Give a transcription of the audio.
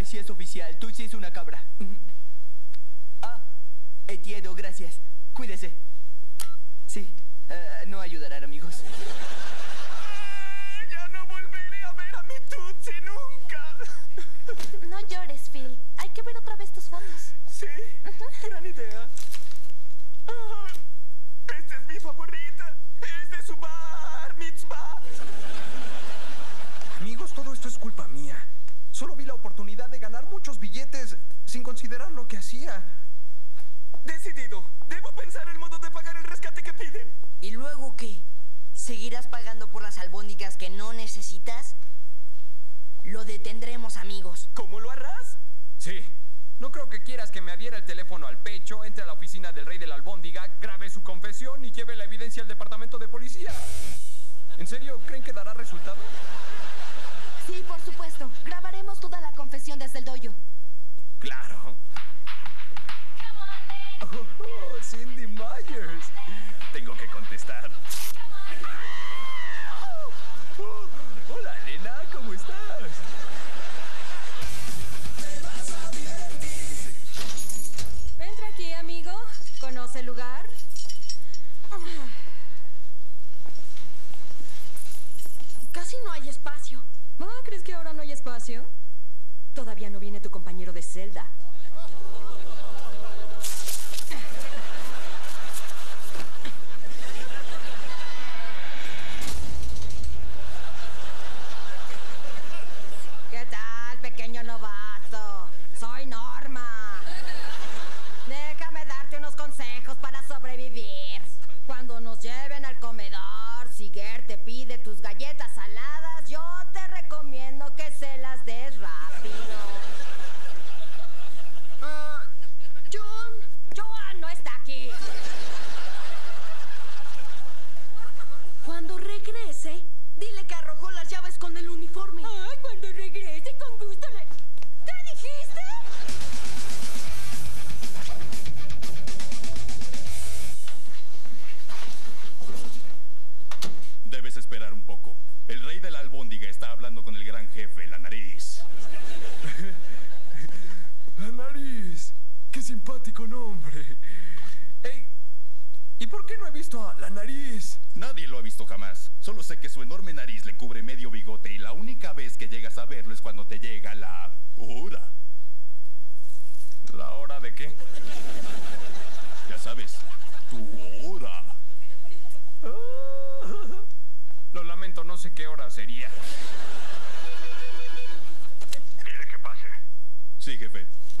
sí es oficial. Tú sí es una cabra. Ah, entiendo, gracias. Cuídese. Sí, no ayudarán, amigos. Ya no volveré a ver a mi Tutsi nunca. No llores, Phil. Hay que ver otra vez tus fotos. Sí, gran idea. Esta es mi favorita. Es de su bar mitzvah. Amigos, todo esto es culpa mía. Solo vi la oportunidad de ganar muchos billetes sin considerar lo que hacía. Decidido. Debo pensar el modo de pagar el rescate que piden. ¿Y luego qué? ¿Seguirás pagando por las albóndigas que no necesitas? Lo detendremos, amigos. ¿Cómo lo harás? Sí. No creo que quieras que me adhiera el teléfono al pecho, entre a la oficina del rey de la albóndiga, grabe su confesión y lleve la evidencia al departamento de policía. ¿En serio creen que dará resultado? Sí, por supuesto. Grabaremos toda la confesión desde el dojo. ¡Claro! Oh, Cindy Myers. Tengo que contestar. Hola, nena, ¿cómo estás? Entra aquí, amigo. ¿Conoce el lugar? Casi no hay espacio. ¿Oh, crees que ahora no hay espacio? Todavía no viene tu compañero de celda. ¿Qué tal, pequeño novato? Soy Norma. Déjame darte unos consejos para sobrevivir. Cuando nos lleven al comedor, si Gert te pide tus galletas saladas, yo te recomiendo que se las des rápido. Joan no está aquí. Cuando regrese, dile que arrojó las llaves con el uniforme. Ay, cuando regrese, con gusto le... ¿Qué dijiste? Debes esperar un poco. El rey de la albóndiga está hablando con el gran jefe, la nariz. La nariz. ¡Qué simpático nombre! ¡Ey! ¿Y por qué no he visto a la nariz? Nadie lo ha visto jamás. Solo sé que su enorme nariz le cubre medio bigote y la única vez que llegas a verlo es cuando te llega la hora. ¿La hora de qué? Ya sabes, tu hora. Lo lamento, no sé qué hora sería. ¿Quiere que pase? Sí, jefe.